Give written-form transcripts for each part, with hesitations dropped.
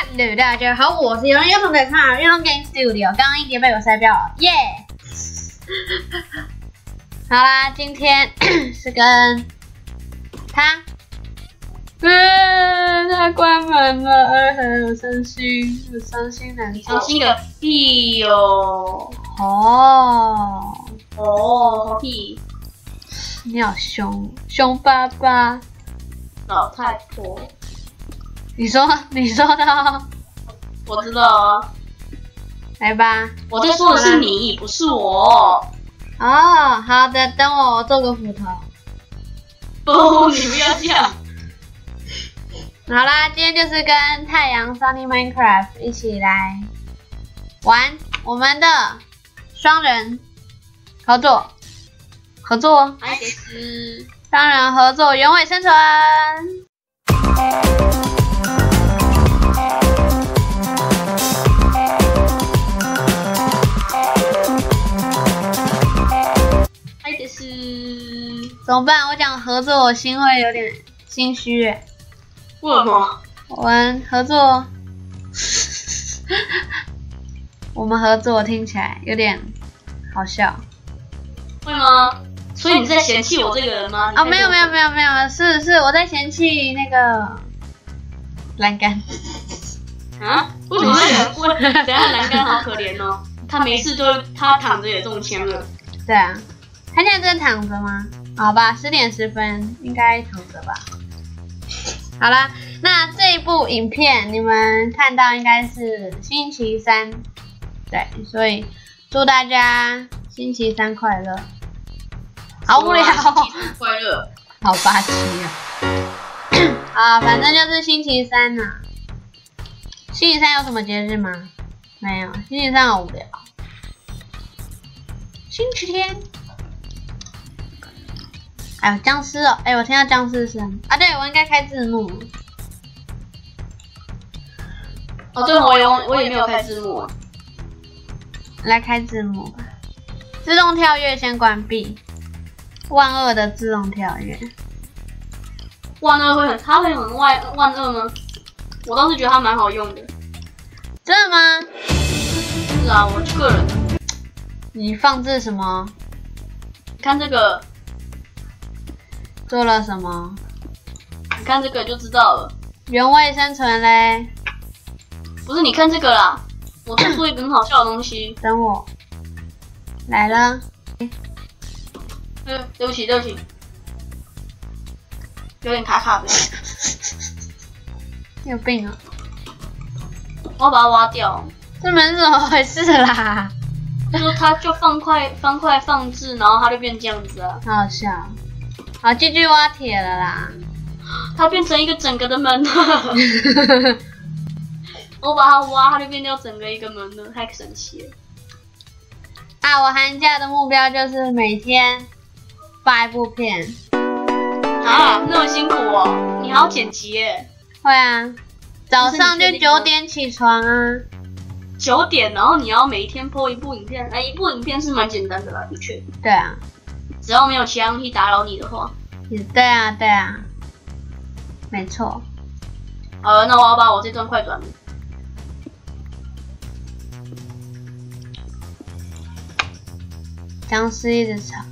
Hello， 大家好，我是有人又从在唱运动 Game Studio， 刚刚一节被我筛掉了，耶！好啦，今天是跟他，他关门了，我伤心，我伤心难过， 伤心个屁哟！ 好屁！ 你好凶巴巴， 老太婆。 你说的哦， 我知道啊。 来吧， 我在说的是你，不是我。 哦，好的，等我做个斧头。 不，你不要这样。 好啦，今天就是跟太阳 Sunny Minecraft 一起来玩我们的双人合作， 爱迪斯， 双人合作原位生存。 爱迪斯， 怎么办？我讲合作，我心会有点心虚耶。 为什么？ 我们合作，我们合作听起来有点好笑。 会吗？所以你在嫌弃我这个人吗？ 哦，没有，是我在嫌弃那个栏杆。 啊？为什么会？等下栏杆好可怜哦，他没事就他躺着也中枪了。 对啊，他现在正躺着吗？好吧，10点10分应该躺着吧。好啦，那这一部影片你们看到应该是星期三，对，所以祝大家星期三快乐。好无聊， 星期三快乐， 好霸气啊！啊，反正就是星期三呐、星期三有什么节日吗？没有，星期三好无聊。星期天，哎呦，僵尸哦！哎，我听到僵尸声啊！对，我应该开字幕。 哦，对，我也没有开字幕。 来开字幕吧。自动跳跃先关闭。万恶的自动跳跃。 万恶它会很万恶吗？我倒是觉得它蛮好用的。 真的吗？ 是啊，我个人。 你放置什么？ 你看这个。 做了什么？ 你看这个就知道了。 原位生存嘞？ 不是，你看这个啦。我在说一个很好笑的东西。 等我。来了。 对不起，有点卡卡的。 你有病啊！ 我要把它挖掉。 这门是怎么回事啦？ 就是它就方块放置，然后它就变这样子啊。 好好笑。好，继续挖铁了啦。 它变成一个整个的门了。我把它挖，它就变掉整个一个门了，太神奇了。 啊，我寒假的目标就是每天发一部片。 啊，那么辛苦哦！你还要剪辑耶？ 会啊，早上就9点起床啊。 9点，然后你要每一天播一部影片，一部影片是蛮简单的啦，的确。 对啊， 只要没有其他东西打扰你的话。 对啊，没错。 好了，那我要把我这段快转。 僵尸一直吵。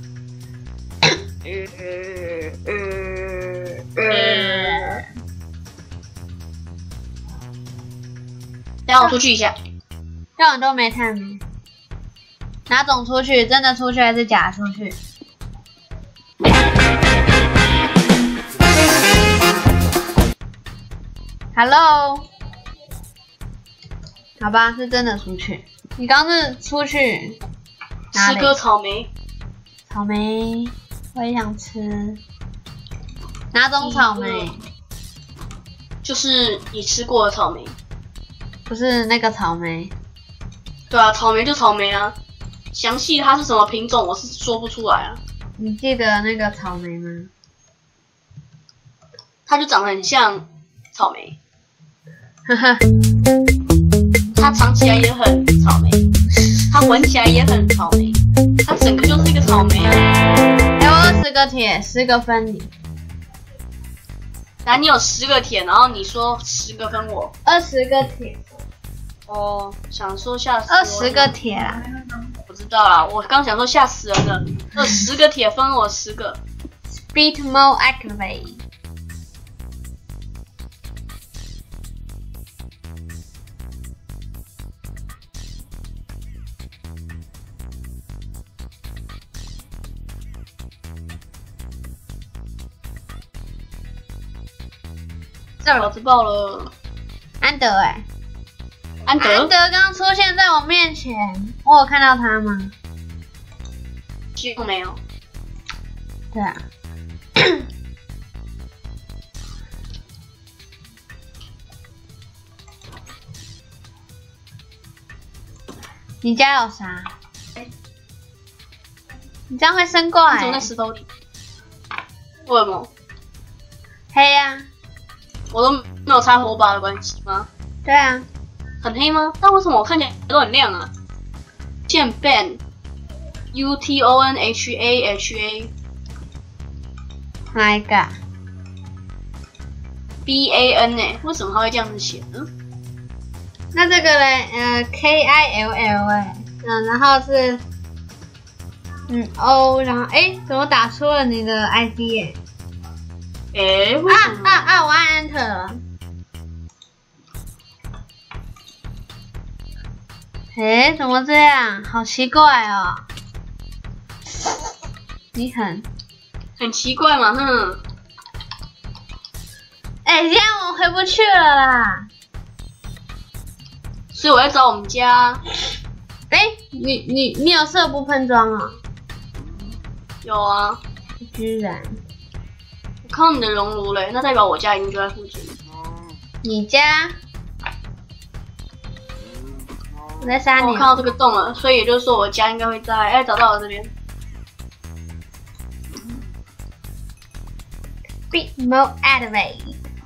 让我出去一下。 让我都没看呢。哪种出去？真的出去还是假出去？Hello， 好吧，是真的出去。你刚是出去吃个草莓。 草莓，我也想吃。哪种草莓？ 就是你吃过的草莓。 不是那个草莓。 对啊，草莓就草莓啊。详细它是什么品种，我是说不出来啊。 你记得那个草莓吗？ 它就长得很像草莓。 呵呵。 它尝起来也很草莓，它闻起来也很草莓，它整个就是一个草莓啊！ 哎，我有10个铁，10个分离。 然后你有10个铁，然后你说10个分我。 20个铁。 哦，想说吓死我。 20个铁啦。 不知道啦，我刚想说吓死人了。10个铁分我10个。 Speed mode activate。 老子爆了！ 安德哎、 安德刚刚出现在我面前，我有看到他吗？ 几乎没有。 对啊。你家有啥？你这样会生怪、 你走在石头里。为什么？ 黑呀、 我都没有插火把的关系吗？ 对啊。 很黑吗？但为什么我看起来都很亮啊？键 ban UTONHAHA 哪一个 BAN 呢？为什么他会这样子写呢？ 那这个嘞，KILL 哎，然后是O， 然后怎么打出了你的 ID 耶？ 为什么？ 我按 Enter 了。怎么这样？好奇怪哦。你很奇怪嘛，哼。 这样我回不去了啦。 所以我在找我们家。 你有射不喷装啊？ 有啊。 居然。 我看到你的熔炉嘞，那代表我家一定就在附近。 你家？我在杀你。 我看到这个洞了，所以也就是说我家应该会在。找到了这边。 Speed mode activate。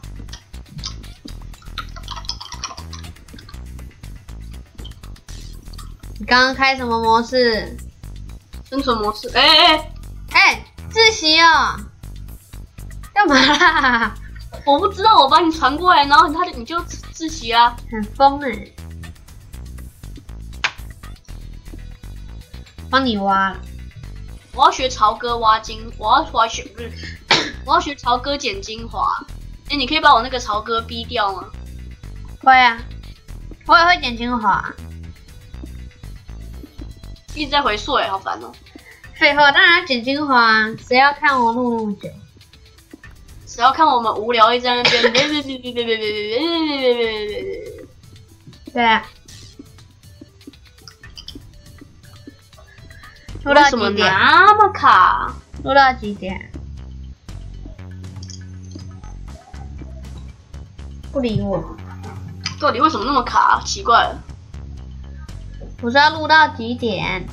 你刚刚开什么模式？ 生存模式。 自习哦。干嘛啦？ 我不知道，我把你传过来，然后你就自习啊。 很疯帮你挖了。 我要学曹哥挖金，我要学曹哥剪精华。你可以把我那个曹哥逼掉吗？ 会啊，我也会剪精华。 一直在回溯好烦哦。 废话，当然要剪精华，谁要看我录那么久？ 谁要看我们无聊一直在那边？ 对啊。录到为什么几点？ 那么卡？ 录到几点？不理我。 到底为什么那么卡？奇怪了。 我说要录到几点？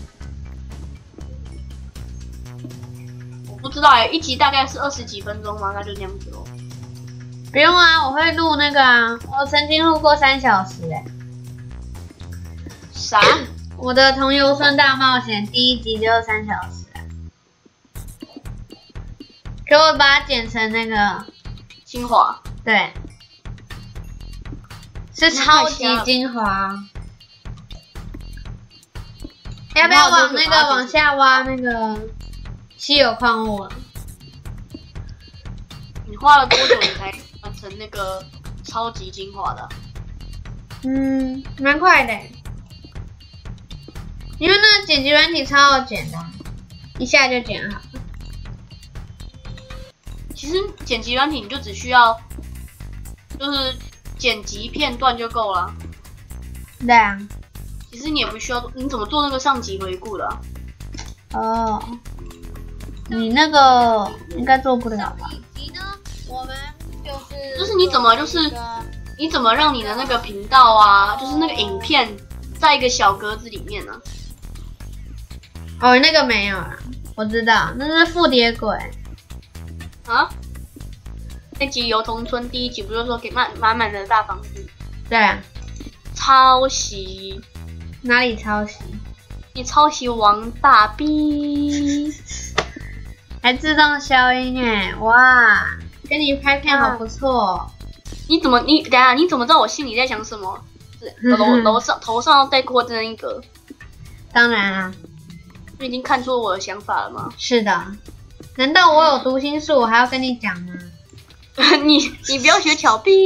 我不知道一集大概是20几分钟吗？那就这样子咯。 不用啊，我会录那个啊，我曾经录过3小时啥？ 我的《同游村大冒险》第1集就是3小时可我把它剪成那个精华， 对，是超级精华。要不要往下挖那个稀有矿物了？ 你花了多久你才完成那个超级精华的？ 蛮快的。因为那个剪辑软体超好剪的，一下就剪好。 其实剪辑软体你就只需要，就是剪辑片段就够了。 对啊。 其实你也不需要，你怎么做那个上集回顾的啊？ 哦，你那个应该做不了吧？我们就是你怎么让你的那个频道啊，就是那个影片在一个小格子里面呢？ 哦，那个没有啦，我知道，那是附碟鬼。 啊？那集油桐村第1集不就说给满满的大房子？ 对啊。 抄袭？ 哪里抄袭？ 你抄袭王大逼， 还自动消音哇！ 跟你拍片好不错哦。 等一下，你怎么知道我心里在想什么？头上要戴过灯一个。 当然啊， 你已经看出我的想法了吗？ 是的。难道我有读心术，我还要跟你讲吗？ 你不要学巧逼。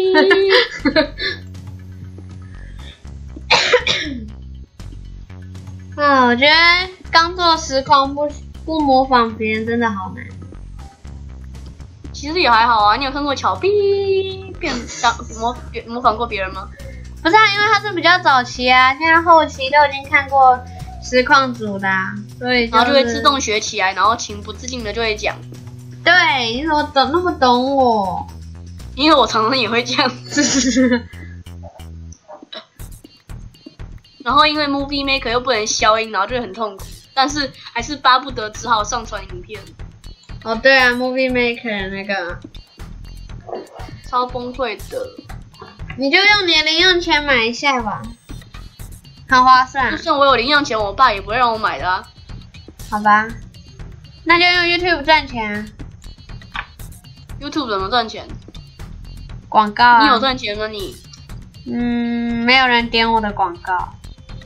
我觉得刚做实况不模仿别人真的好难。 其实也还好啊，你有看过巧逼模仿过别人吗？ 不是啊，因为他是比较早期啊，现在后期都已经看过实况组的啊，所以、然后就会自动学起来，然后情不自禁的就会讲。 对，你怎么那么懂我？ 因为我常常也会这样子。然后因为 Movie Maker 又不能消音，然后就会很痛苦，但是还是巴不得只好上传影片。 哦，对啊 ，Movie Maker 那个超崩溃的。 你就用你的零用钱买一下吧，很划算。 就算我有零用钱，我爸也不会让我买的啊。 好吧，那就用 YouTube 赚钱啊。 YouTube 怎么赚钱？ 广告啊。 你有赚钱吗你？ 没有人点我的广告。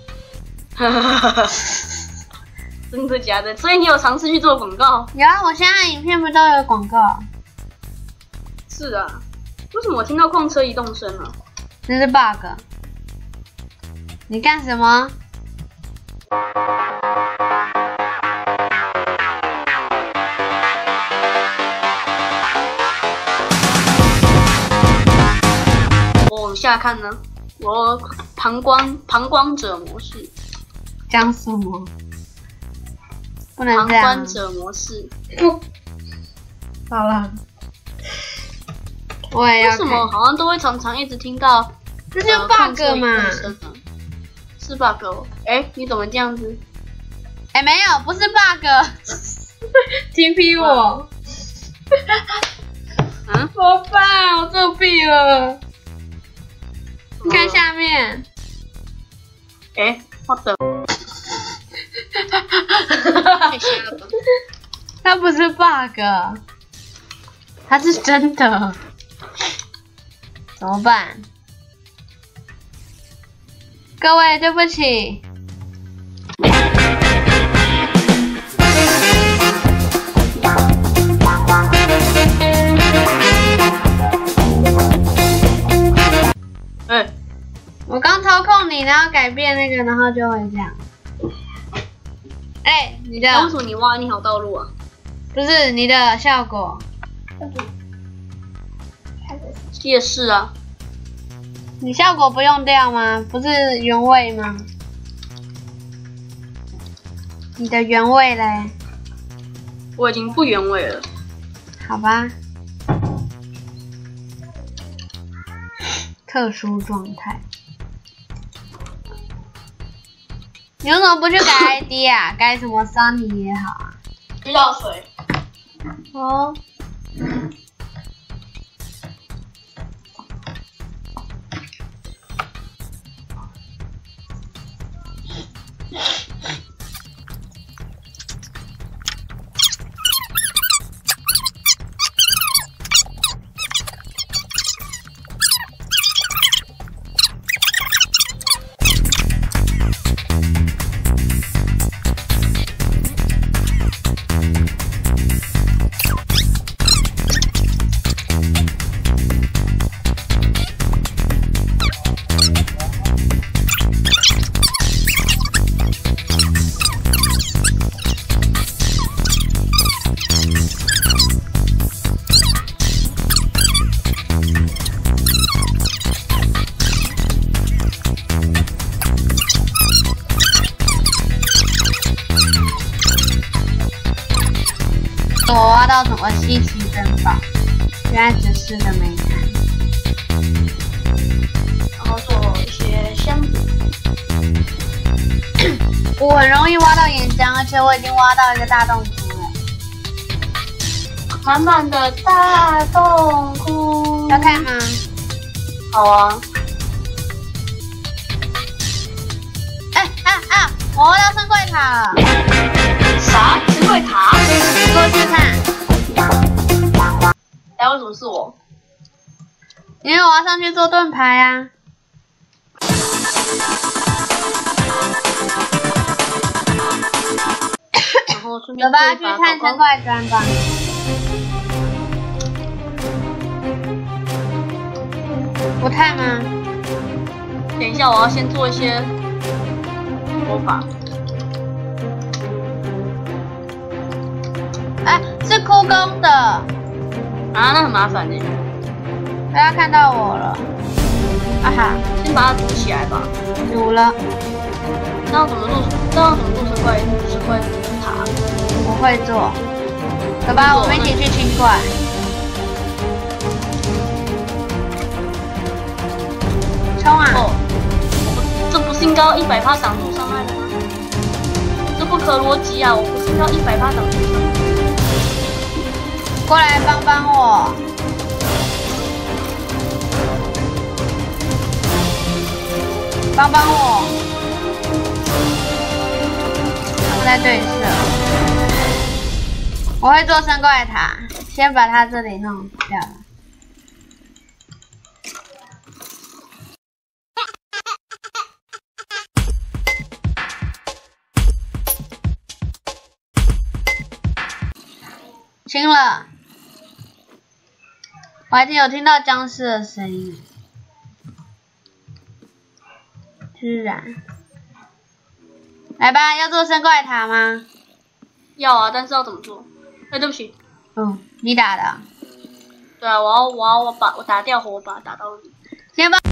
真的假的？所以你有尝试去做广告？ 有啊，我现在影片不都有广告？ 是啊。为什么我听到矿车移动声了？ 这是 bug。你干什么？ 我往下看呢，我旁观者模式。 讲什么？不能这样。 旁观者模式。 好了。我也要看。 为什么好像都会常常一直听到？ 这是 bug 嘛？ 是 bug 哦。你怎么这样子？ 没有，不是 bug。TP 我。怎么办？我作弊了。你看下面。 我的。太瞎了吧？ 它不是 bug， 它是真的。怎么办？各位，对不起。我刚操控你，然后改变那个，然后就会这样。你的。 为什么你挖你好道路啊？ 不是你的效果。 也是啊。 你效果不用掉吗？不是原位吗？你的原位嘞？ 我已经不原位了。 好吧。特殊状态。你为什么不去改 ID 啊？改什么 Sunny 也好啊。 遇到水。 哦。我挖到什么稀奇珍宝？原来只是个煤炭。 然后做一些箱子。 我很容易挖到岩浆，而且我已经挖到一个大洞窟了。 满满的大洞窟。 要看吗？ 好啊。 我挖到深柜塔了。 啥？深柜塔？ 过去看。 等哎，为什么是我？ 因为我要上去做盾牌啊。 然后顺便走吧，去探生怪砖吧。不太吗？ 等一下，我要先做一些魔法。 哎，是哭工的啊， 那很麻烦呢。 大家看到我了，啊哈！ 先把它组起来吧。 组了。 这样怎么做？这样怎么做生怪塔？ 我会做。走吧，我们一起去清怪。冲啊！ 哦，这不是应该要100%挡住伤害的吗？这不可逻辑啊！我不是要100%挡住伤害。 过来帮帮我！帮帮我！他们在对射。我会做生怪塔，先把它这里弄掉了。清了，我还有听到僵尸的声音，居然！来吧，要做生怪塔吗？ 要啊，但是要怎么做？哎，对不起。 你打的。 对啊，我打掉火把，打到你。 先帮。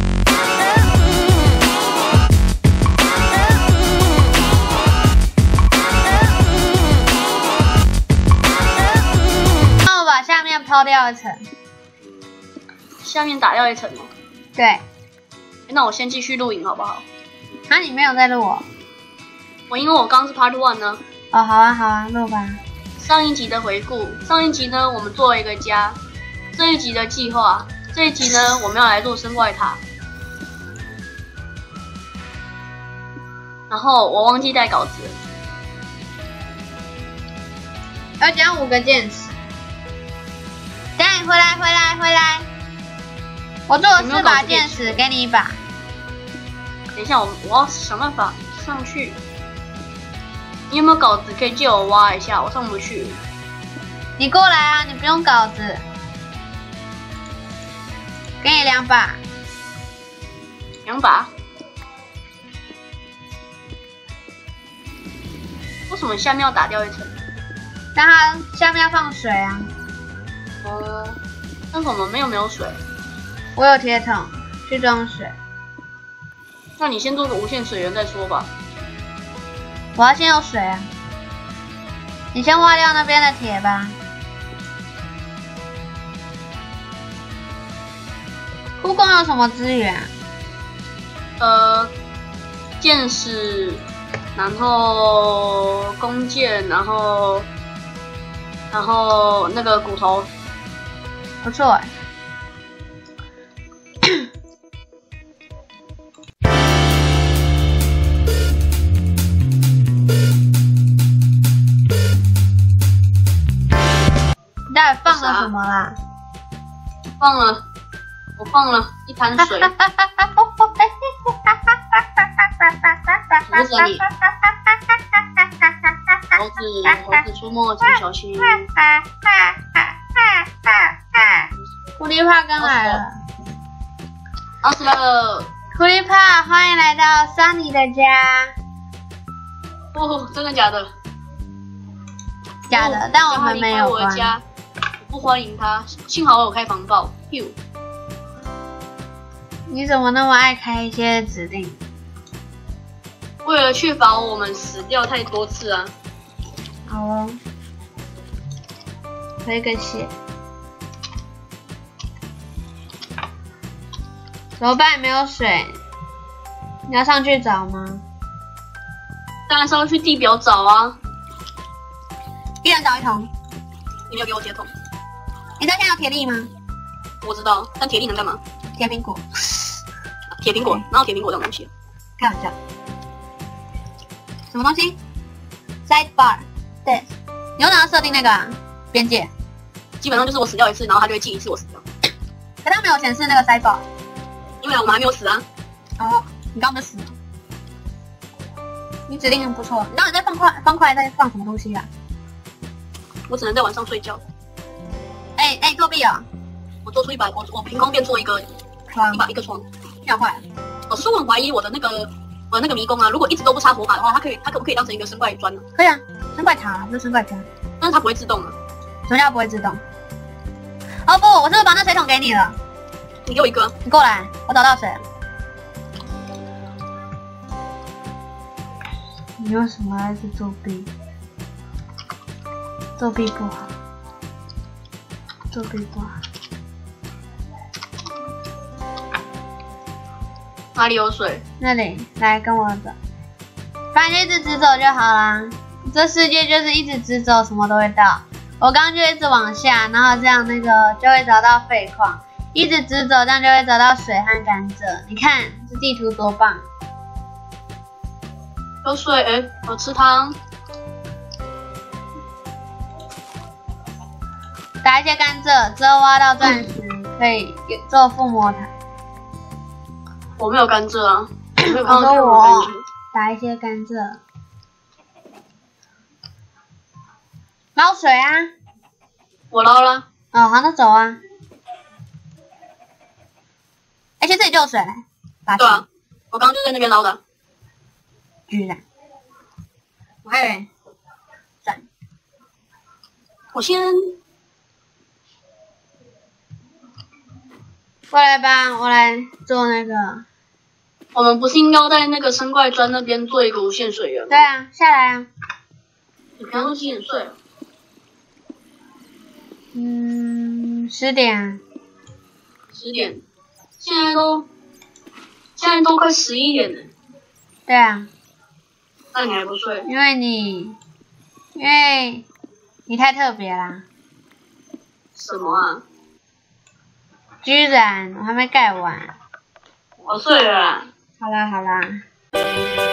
把下面抛掉一层， 下面打掉一层哦。 对， 那我先继续录影好不好？ 啊，你没有在录哦？ 因为我刚是 Part 1呢。 哦，好啊，好啊，录吧。 上一集的回顾，上一集呢我们做了一个家，这一集的计划，这一集呢我们要来做生怪塔。然后我忘记带稿子了。 要讲5个剑士。等下你回来！我做了4把剑士，给你1把。 等一下，我要想办法上去。你有没有稿子可以借我挖一下？我上不去。 你过来啊！你不用稿子，给你2把。 2把？为什么下面要打掉一层？ 让它下面要放水啊。 哦，但是我们没有水。 我有铁桶，去装水。 那你先做个无限水源再说吧。 我要先有水啊。你先挖掉那边的铁吧。哭工有什么资源啊？ 剑士，然后弓箭，然后那个骨头。 不错哎。你到底放了什么啦？ 我放了一滩水。扶着你。猴子出没，请小心。 狐狸帕刚来了。 死了。 狐狸帕，欢迎来到 Sunny 的家。 哦，真的假的？ 假的，但我们没有关。 我的家，我不欢迎他。幸好我有开防爆。 你怎么那么爱开一些指令？ 为了确保我们死掉太多次啊。 好哦。回个血。怎么办？没有水，你要上去找吗？ 当然是要去地表找啊。 一人找1桶。 你没有给我铁桶。 你知道现在有铁粒吗？ 我知道，但铁粒能干嘛？ 铁苹果。 铁苹果？哪有铁苹果这种东西？ 开玩笑。什么东西 ？Sidebar。对。你为什么要设定那个啊？边界。 基本上就是我死掉一次，然后它就会记一次我死掉。 可它没有显示那个塞爆。 因为我们还没有死啊。 哦，你刚刚就死了。你指令很不错，你到底在方块在放什么东西啊？ 我只能在晚上睡觉。 作弊哦！ 我做出我凭空变出一个床， 一个床， 跳坏了。 所以我很怀疑我的那个迷宫啊，如果一直都不插火把的话，它可不可以当成一个生怪砖呢？ 可以啊，生怪塔就是生怪砖， 但是它不会自动啊。 什么叫不会自动？哦不，我是不是把那水桶给你了？ 你给我一个。 你过来，我找到水了。你为什么要一直作弊？作弊不好，作弊不好。 哪里有水？ 那里，来跟我走。反正一直直走就好啦。这世界就是一直直走，什么都会到。我刚刚就一直往下，然后这样那个就会找到废矿，一直直走，这样就会找到水和甘蔗。你看这地图多棒！ 有水，我吃汤。 打一些甘蔗，之后挖到钻石，可以做附魔台。 我没有甘蔗啊，我没有我看到任何说我甘蔗。 打一些甘蔗，捞水啊！ 我捞了。 哦，好，那走啊。其实这里就有水， 对啊，我刚刚就在那边捞的。 居然，我还以为赞。 我先过来吧，我来做那个。 我们不是应该要在那个生怪砖那边做一个无限水源吗？ 对啊，下来啊。 你平常都几点睡啊 ？10点。 10点，现在都快11点了。 对啊。 那你还不睡？ 因为你太特别啦。 什么啊？ 居然我还没盖完。 我睡了啦。 好啦好啦。